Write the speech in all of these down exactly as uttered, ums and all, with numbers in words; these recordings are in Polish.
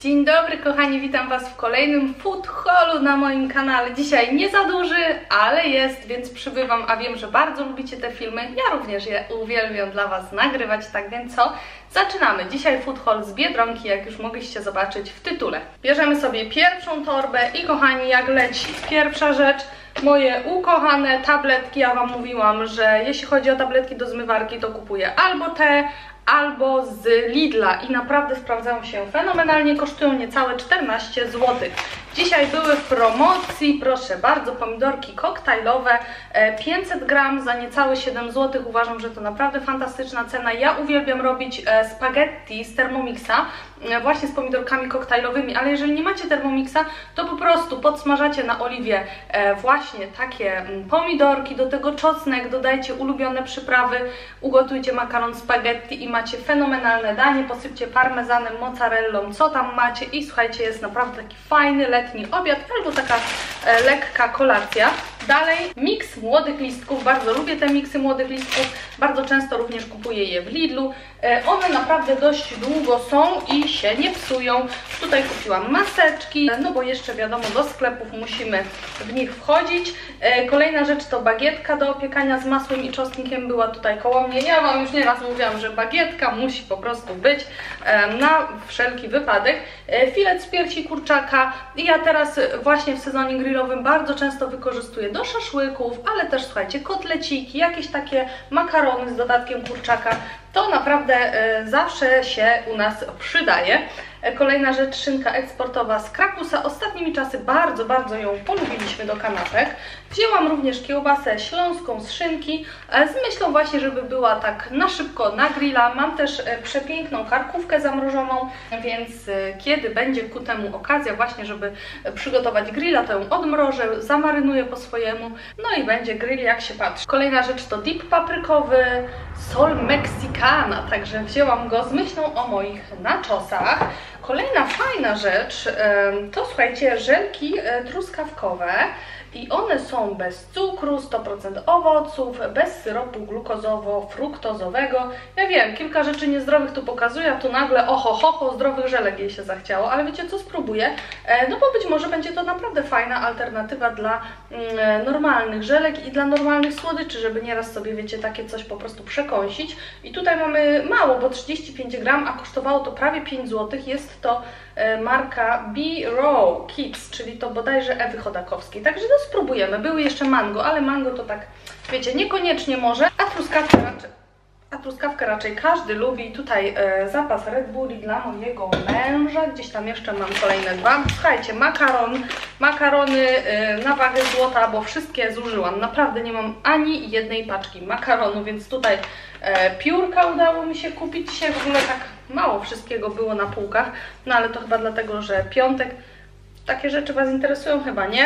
Dzień dobry kochani, witam Was w kolejnym food haulu na moim kanale. Dzisiaj nie za duży, ale jest, więc przybywam, a wiem, że bardzo lubicie te filmy. Ja również je uwielbiam dla Was nagrywać, tak więc co? Zaczynamy. Dzisiaj food haul z Biedronki, jak już mogliście zobaczyć w tytule. Bierzemy sobie pierwszą torbę i kochani, jak leci pierwsza rzecz, moje ukochane tabletki. Ja Wam mówiłam, że jeśli chodzi o tabletki do zmywarki, to kupuję albo te, albo z Lidla i naprawdę sprawdzają się fenomenalnie, kosztują niecałe czternaście złotych. Dzisiaj były w promocji, proszę bardzo, pomidorki koktajlowe, pięćset gram za niecałe siedem złotych. Uważam, że to naprawdę fantastyczna cena. Ja uwielbiam robić spaghetti z Thermomixa, właśnie z pomidorkami koktajlowymi, ale jeżeli nie macie Thermomixa, to po prostu podsmażacie na oliwie właśnie takie pomidorki, do tego czosnek, dodajcie ulubione przyprawy, ugotujcie makaron spaghetti i macie fenomenalne danie, posypcie parmezanem, mozzarellą, co tam macie i słuchajcie, jest naprawdę taki fajny, letni obiad albo taka e, lekka kolacja. Dalej miks młodych listków, bardzo lubię te miksy młodych listków, bardzo często również kupuję je w Lidlu. E, one naprawdę dość długo są i się nie psują. Tutaj kupiłam maseczki, no bo jeszcze wiadomo, do sklepów musimy w nich wchodzić. E, kolejna rzecz to bagietka do opiekania z masłem i czosnkiem, była tutaj koło mnie. Ja Wam już nieraz mówiłam, że bagietka musi po prostu być e, na wszelki wypadek. E, filet z piersi kurczaka i ja teraz właśnie w sezonie grillowym bardzo często wykorzystuję do szaszłyków, ale też słuchajcie, kotleciki, jakieś takie makarony z dodatkiem kurczaka. To naprawdę e, zawsze się u nas przydaje. E, kolejna rzecz, szynka eksportowa z Krakusa. Ostatnimi czasy bardzo, bardzo ją polubiliśmy do kanapek. Wzięłam również kiełbasę śląską z szynki, e, z myślą właśnie, żeby była tak na szybko na grilla. Mam też e, przepiękną karkówkę zamrożoną, więc e, kiedy będzie ku temu okazja właśnie, żeby e, przygotować grilla, to ją odmrożę, zamarynuję po swojemu, no i będzie grill jak się patrzy. Kolejna rzecz to dip paprykowy, sol mexicana, także wzięłam go z myślą o moich nachosach. Kolejna fajna rzecz to słuchajcie, żelki truskawkowe i one są bez cukru, sto procent owoców, bez syropu glukozowo-fruktozowego. Ja wiem, kilka rzeczy niezdrowych tu pokazuję, a tu nagle oho, ho, ho, zdrowych żelek jej się zachciało, ale wiecie co, spróbuję, no bo być może będzie to naprawdę fajna alternatywa dla mm, normalnych żelek i dla normalnych słodyczy, żeby nieraz sobie, wiecie, takie coś po prostu przekąsić. I tutaj mamy mało, bo trzydzieści pięć gram, a kosztowało to prawie pięć złotych. Jest to e, marka B-Row Kids, czyli to bodajże Ewy Chodakowskiej. Także no spróbujemy. Były jeszcze mango, ale mango to tak, wiecie, niekoniecznie może, a truskawkę raczej, a truskawkę raczej każdy lubi. Tutaj e, zapas Red Bulli dla mojego męża. Gdzieś tam jeszcze mam kolejne dwa. Słuchajcie, makaron, makarony e, na wagę złota, bo wszystkie zużyłam. Naprawdę nie mam ani jednej paczki makaronu, więc tutaj e, piórka udało mi się kupić. Dzisiaj w ogóle tak mało wszystkiego było na półkach, no ale to chyba dlatego, że piątek. Takie rzeczy Was interesują? Chyba nie.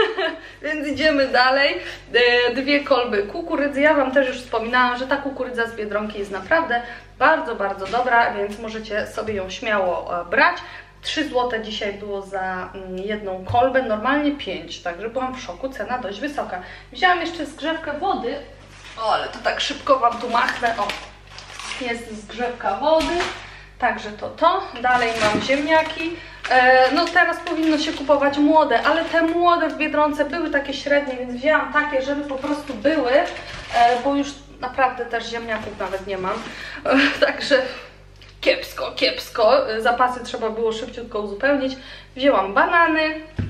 Więc idziemy dalej. Dwie kolby kukurydzy. Ja Wam też już wspominałam, że ta kukurydza z Biedronki jest naprawdę bardzo, bardzo dobra, więc możecie sobie ją śmiało brać. trzy złote dzisiaj było za jedną kolbę, normalnie pięć, także byłam w szoku, cena dość wysoka. Wzięłam jeszcze zgrzewkę wody. O, ale to tak szybko Wam tu machnę. O, jest zgrzewka wody. Także to to. Dalej mam ziemniaki. E, no teraz powinno się kupować młode, ale te młode w Biedronce były takie średnie, więc wzięłam takie, żeby po prostu były, e, bo już naprawdę też ziemniaków nawet nie mam. E, także kiepsko, kiepsko. Zapasy trzeba było szybciutko uzupełnić. Wzięłam banany.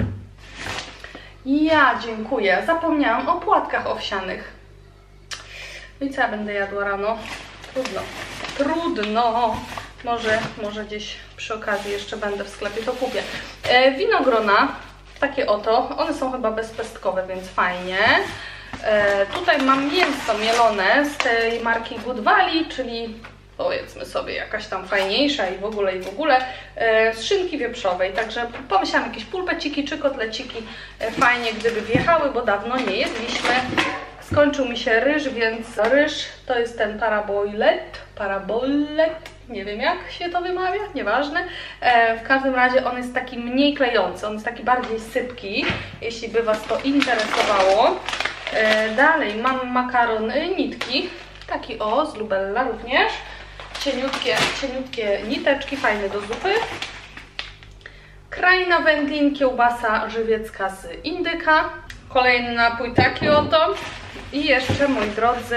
Ja dziękuję. Zapomniałam o płatkach owsianych. No i co ja będę jadła rano? Trudno. Trudno. Może, może gdzieś przy okazji jeszcze będę w sklepie, to kupię. E, winogrona, takie oto, one są chyba bezpestkowe, więc fajnie. E, tutaj mam mięso mielone z tej marki Good Valley, czyli powiedzmy sobie jakaś tam fajniejsza i w ogóle i w ogóle, e, z szynki wieprzowej. Także pomyślałam jakieś pulpeciki czy kotleciki, e, fajnie gdyby wjechały, bo dawno nie jedliśmy. Skończył mi się ryż, więc ryż to jest ten paraboilet, paraboilet, nie wiem jak się to wymawia, nieważne. E, w każdym razie on jest taki mniej klejący, on jest taki bardziej sypki, jeśli by Was to interesowało. E, dalej mam makaron nitki, taki o, z Lubella również. Cieniutkie, cieniutkie niteczki, fajne do zupy. Kraina wędlin, kiełbasa żywiecka z indyka. Kolejny napój taki oto. I jeszcze, moi drodzy,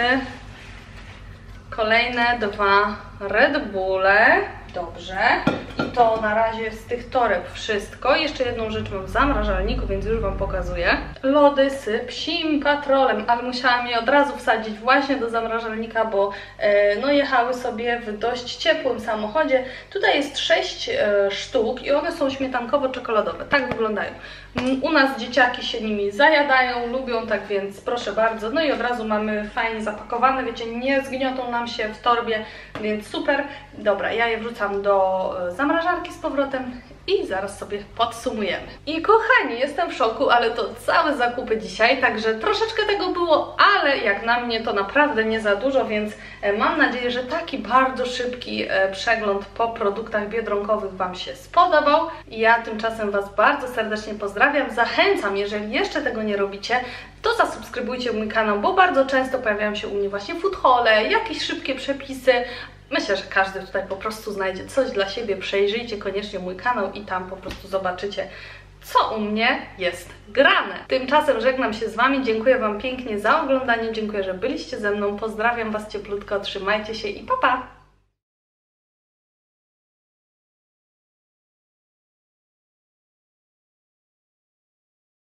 kolejne dwa Red Bulle. Dobrze. I to na razie z tych toreb wszystko. Jeszcze jedną rzecz mam w zamrażalniku, więc już Wam pokazuję. Lody z psim patrolem, ale musiałam je od razu wsadzić właśnie do zamrażalnika, bo e, no jechały sobie w dość ciepłym samochodzie. Tutaj jest sześć e, sztuk i one są śmietankowo-czekoladowe. Tak wyglądają. U nas dzieciaki się nimi zajadają, lubią, tak więc proszę bardzo. No i od razu mamy fajnie zapakowane, wiecie, nie zgniotą nam się w torbie, więc super. Dobra, ja je wrzucam do zamrażarki z powrotem i zaraz sobie podsumujemy. I kochani, jestem w szoku, ale to całe zakupy dzisiaj, także troszeczkę tego było, ale jak na mnie to naprawdę nie za dużo, więc mam nadzieję, że taki bardzo szybki przegląd po produktach biedronkowych Wam się spodobał. Ja tymczasem Was bardzo serdecznie pozdrawiam. Zachęcam, jeżeli jeszcze tego nie robicie, to zasubskrybujcie mój kanał, bo bardzo często pojawiają się u mnie właśnie food haule, jakieś szybkie przepisy. Myślę, że każdy tutaj po prostu znajdzie coś dla siebie. Przejrzyjcie koniecznie mój kanał i tam po prostu zobaczycie, co u mnie jest grane. Tymczasem żegnam się z Wami. Dziękuję Wam pięknie za oglądanie. Dziękuję, że byliście ze mną. Pozdrawiam Was cieplutko. Trzymajcie się i pa pa!